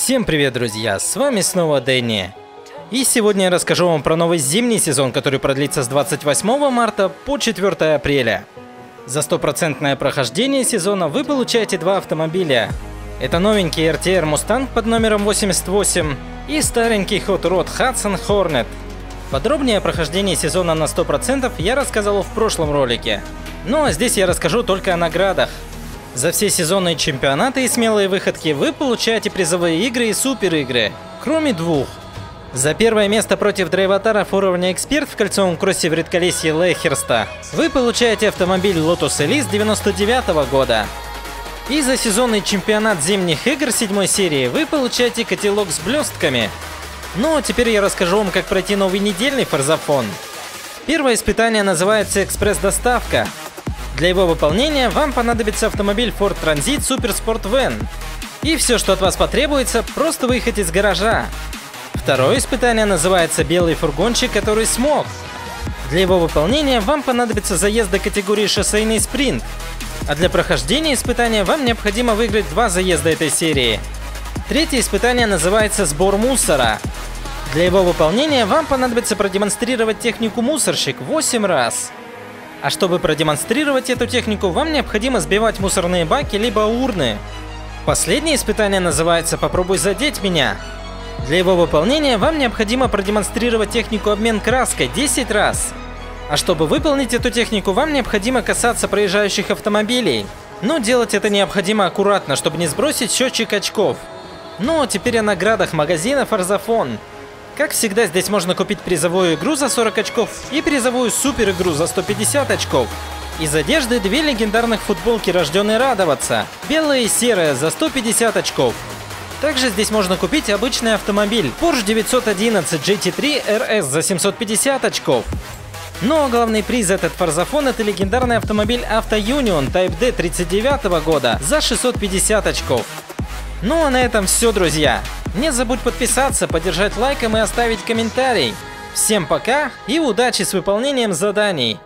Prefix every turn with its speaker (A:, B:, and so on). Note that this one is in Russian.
A: Всем привет, друзья! С вами снова Дэнни. И сегодня я расскажу вам про новый зимний сезон, который продлится с 28 марта по 4 апреля. За стопроцентное прохождение сезона вы получаете два автомобиля. Это новенький RTR Mustang под номером 88 и старенький Hot Rod Hudson Hornet. Подробнее о прохождении сезона на 100% я рассказал в прошлом ролике. Ну а здесь я расскажу только о наградах. За все сезонные чемпионаты и смелые выходки вы получаете призовые игры и супер игры, кроме двух. За первое место против драйватаров уровня Эксперт в кольцевом кроссе в редколесье Лейхерста вы получаете автомобиль Lotus Elise 99 года. И за сезонный чемпионат зимних игр 7 серии вы получаете котелок с блестками. Ну а теперь я расскажу вам, как пройти новый недельный форзафон. Первое испытание называется экспресс-доставка. Для его выполнения вам понадобится автомобиль Ford Transit Super Sport Van. И все, что от вас потребуется, просто выехать из гаража. Второе испытание называется белый фургончик, который смог. Для его выполнения вам понадобится заезд категории шоссейный спринт. А для прохождения испытания вам необходимо выиграть 2 заезда этой серии. Третье испытание называется сбор мусора. Для его выполнения вам понадобится продемонстрировать технику мусорщик 8 раз. А чтобы продемонстрировать эту технику, вам необходимо сбивать мусорные баки либо урны. Последнее испытание называется «Попробуй задеть меня». Для его выполнения вам необходимо продемонстрировать технику обмен краской 10 раз. А чтобы выполнить эту технику, вам необходимо касаться проезжающих автомобилей. Но делать это необходимо аккуратно, чтобы не сбросить счетчик очков. Ну а теперь о наградах магазина Форзафон. Как всегда, здесь можно купить призовую игру за 40 очков и призовую супер игру за 150 очков. Из одежды 2 легендарных футболки «Рожденный радоваться», белая и серая за 150 очков. Также здесь можно купить обычный автомобиль Porsche 911 GT3 RS за 750 очков. Но главный приз этот форзафон — это легендарный автомобиль Auto Union Type D 39 года за 650 очков. Ну а на этом все, друзья. Не забудь подписаться, поддержать лайком и оставить комментарий. Всем пока и удачи с выполнением заданий!